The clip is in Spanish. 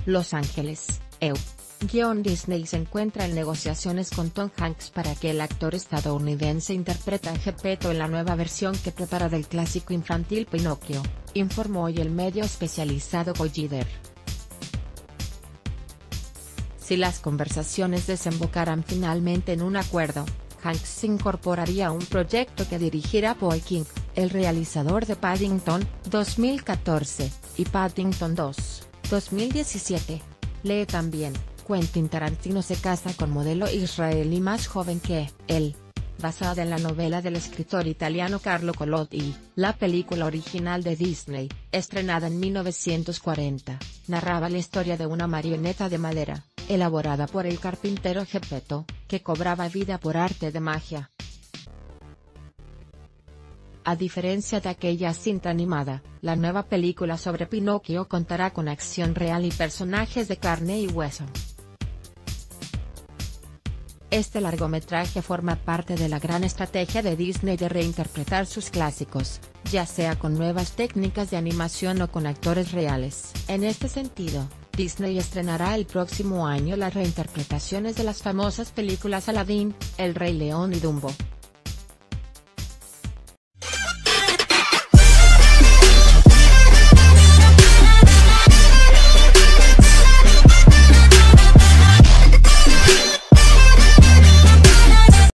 Los Ángeles, EU. Disney se encuentra en negociaciones con Tom Hanks para que el actor estadounidense interprete a Geppetto en la nueva versión que prepara del clásico infantil Pinocchio, informó hoy el medio especializado Collider. Si las conversaciones desembocaran finalmente en un acuerdo, Hanks incorporaría un proyecto que dirigirá Paul King, el realizador de Paddington, 2014, y Paddington 2, 2017. Lee también, Quentin Tarantino se casa con modelo israelí más joven que él. Basada en la novela del escritor italiano Carlo Collodi, la película original de Disney, estrenada en 1940, narraba la historia de una marioneta de madera, elaborada por el carpintero Geppetto, que cobraba vida por arte de magia. A diferencia de aquella cinta animada, la nueva película sobre Pinocchio contará con acción real y personajes de carne y hueso. Este largometraje forma parte de la gran estrategia de Disney de reinterpretar sus clásicos, ya sea con nuevas técnicas de animación o con actores reales. En este sentido, Disney estrenará el próximo año las reinterpretaciones de las famosas películas Aladdin, El Rey León y Dumbo.